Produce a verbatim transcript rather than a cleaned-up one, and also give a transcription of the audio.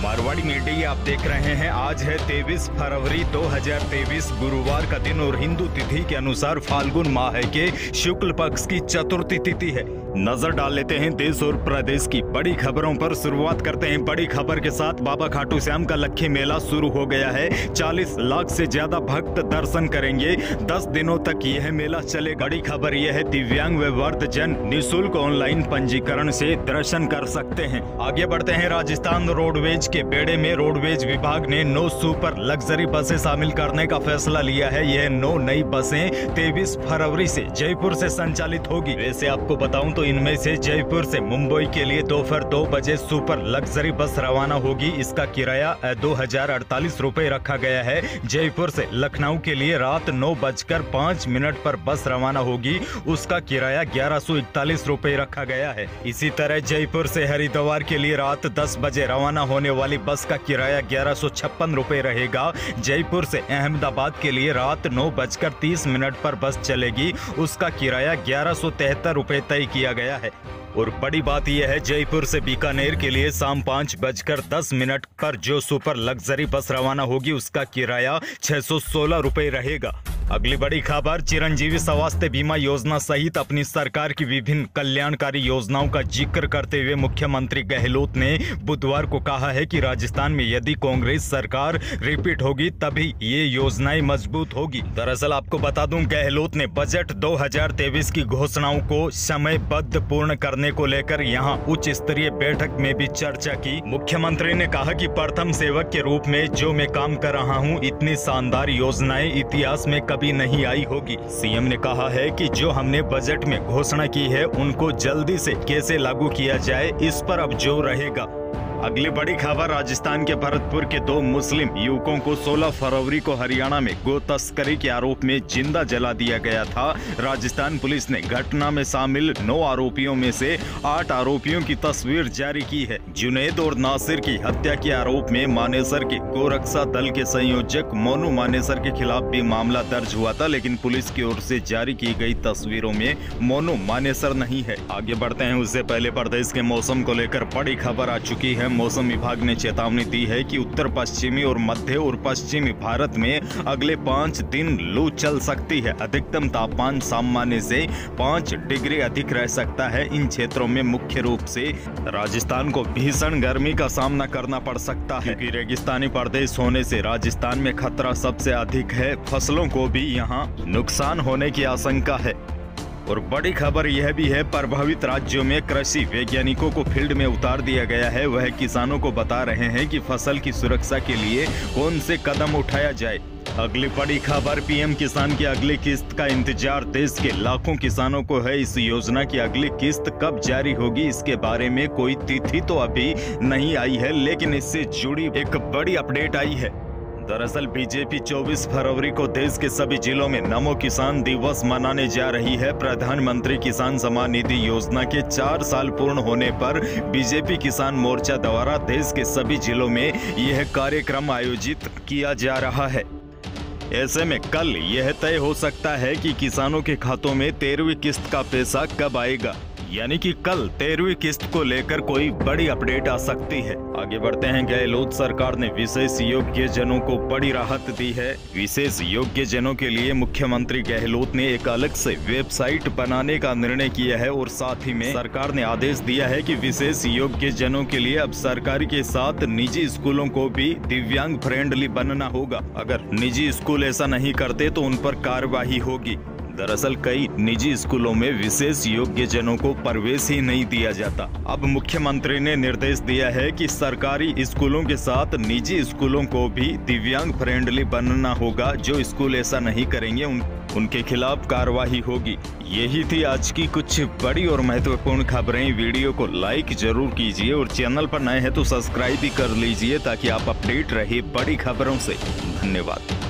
Marwari media आप देख रहे हैं। आज है तेईस फरवरी दो हज़ार तेईस गुरुवार का दिन और हिंदू तिथि के अनुसार फाल्गुन माह के शुक्ल पक्ष की चतुर्थी तिथि है। नजर डाल लेते हैं देश और प्रदेश की बड़ी खबरों पर। शुरुआत करते हैं बड़ी खबर के साथ। बाबा खाटू श्याम का लक्खी मेला शुरू हो गया है। चालीस लाख से ज्यादा भक्त दर्शन करेंगे। दस दिनों तक यह मेला चलेगा। बड़ी खबर यह है दिव्यांग व वृद्धजन निःशुल्क ऑनलाइन पंजीकरण से दर्शन कर सकते हैं। आगे बढ़ते हैं। राजस्थान रोडवेज के बेड़े में रोडवेज विभाग ने नौ सुपर लग्जरी बसें शामिल करने का फैसला लिया है। यह नौ नई बसें तेईस फरवरी से जयपुर से संचालित होगी। वैसे आपको बताऊं तो इनमें से जयपुर से मुंबई के लिए दोपहर दो बजे सुपर लग्जरी बस रवाना होगी। इसका किराया दो हजार अड़तालीस रूपए रखा गया है। जयपुर से लखनऊ के लिए रात नौ बजकर पाँच मिनट पर बस रवाना होगी। उसका किराया ग्यारह सौ इकतालीस रूपए रखा गया है। इसी तरह जयपुर से हरिद्वार के लिए रात दस बजे रवाना होने वाली बस का किराया ग्यारह सौ छप्पन रूपए रहेगा। जयपुर से अहमदाबाद के लिए रात नौ बजकर तीस मिनट पर बस चलेगी। उसका किराया ग्यारह सौ तिहत्तर रूपए तय किया गया है। और बड़ी बात यह है जयपुर से बीकानेर के लिए शाम पाँच बजकर दस मिनट पर जो सुपर लग्जरी बस रवाना होगी उसका किराया छह सौ सोलह रूपए रहेगा। अगली बड़ी खबर, चिरंजीवी स्वास्थ्य बीमा योजना सहित अपनी सरकार की विभिन्न कल्याणकारी योजनाओं का जिक्र करते हुए मुख्यमंत्री गहलोत ने बुधवार को कहा है कि राजस्थान में यदि कांग्रेस सरकार रिपीट होगी तभी ये योजनाएं मजबूत होगी। दरअसल आपको बता दूं, गहलोत ने बजट दो हज़ार तेईस की घोषणाओं को समयबद्ध पूर्ण करने को लेकर यहां उच्च स्तरीय बैठक में भी चर्चा की। मुख्यमंत्री ने कहा कि प्रथम सेवक के रूप में जो मैं काम कर रहा हूं, इतनी शानदार योजनाएं इतिहास में कभी नहीं आई होगी। सीएम ने कहा है कि जो हमने बजट में घोषणा की है उनको जल्दी से कैसे लागू किया जाए, इस पर अब जोर रहेगा। अगली बड़ी खबर, राजस्थान के भरतपुर के दो मुस्लिम युवकों को सोलह फरवरी को हरियाणा में गो तस्करी के आरोप में जिंदा जला दिया गया था। राजस्थान पुलिस ने घटना में शामिल नौ आरोपियों में से आठ आरोपियों की तस्वीर जारी की है। जुनैद और नासिर की हत्या के आरोप में मानेसर के गोरक्षा दल के संयोजक मोनू मानेसर के खिलाफ भी मामला दर्ज हुआ था, लेकिन पुलिस की ओर से जारी की गई तस्वीरों में मोनू मानेसर नहीं है। आगे बढ़ते हैं। उससे पहले प्रदेश के मौसम को लेकर बड़ी खबर आ चुकी है। मौसम विभाग ने चेतावनी दी है कि उत्तर पश्चिमी और मध्य और पश्चिमी भारत में अगले पाँच दिन लू चल सकती है। अधिकतम तापमान सामान्य से पाँच डिग्री अधिक रह सकता है। इन क्षेत्रों में मुख्य रूप से राजस्थान को भीषण गर्मी का सामना करना पड़ सकता है, क्योंकि रेगिस्तानी प्रदेश होने से राजस्थान में खतरा सबसे अधिक है। फसलों को भी यहाँ नुकसान होने की आशंका है। और बड़ी खबर यह भी है, प्रभावित राज्यों में कृषि वैज्ञानिकों को फील्ड में उतार दिया गया है। वह किसानों को बता रहे हैं कि फसल की सुरक्षा के लिए कौन से कदम उठाया जाए। अगली बड़ी खबर, पीएम किसान की अगली किस्त का इंतजार देश के लाखों किसानों को है। इस योजना की अगली किस्त कब जारी होगी इसके बारे में कोई तिथि तो अभी नहीं आई है, लेकिन इससे जुड़ी एक बड़ी अपडेट आई है। दरअसल बीजेपी चौबीस फरवरी को देश के सभी जिलों में नमो किसान दिवस मनाने जा रही है। प्रधानमंत्री किसान सम्मान निधि योजना के चार साल पूर्ण होने पर बीजेपी किसान मोर्चा द्वारा देश के सभी जिलों में यह कार्यक्रम आयोजित किया जा रहा है। ऐसे में कल यह तय हो सकता है कि किसानों के खातों में तेरहवीं किस्त का पैसा कब आएगा, यानी कि कल तेरहवीं किस्त को लेकर कोई बड़ी अपडेट आ सकती है। आगे बढ़ते हैं। गहलोत सरकार ने विशेष योग्य जनों को बड़ी राहत दी है। विशेष योग्य जनों के लिए मुख्यमंत्री गहलोत ने एक अलग से वेबसाइट बनाने का निर्णय किया है और साथ ही में सरकार ने आदेश दिया है कि विशेष योग्य जनों के लिए अब सरकारी के साथ निजी स्कूलों को भी दिव्यांग फ्रेंडली बनना होगा। अगर निजी स्कूल ऐसा नहीं करते तो उन पर कार्रवाई होगी। दरअसल कई निजी स्कूलों में विशेष योग्य जनों को प्रवेश ही नहीं दिया जाता। अब मुख्यमंत्री ने निर्देश दिया है कि सरकारी स्कूलों के साथ निजी स्कूलों को भी दिव्यांग फ्रेंडली बनना होगा। जो स्कूल ऐसा नहीं करेंगे उन, उनके खिलाफ कार्रवाई होगी। यही थी आज की कुछ बड़ी और महत्वपूर्ण खबरें। वीडियो को लाइक जरूर कीजिए और चैनल पर नए हैं तो सब्सक्राइब भी कर लीजिए ताकि आप अपडेट रहे बड़ी खबरों से। धन्यवाद।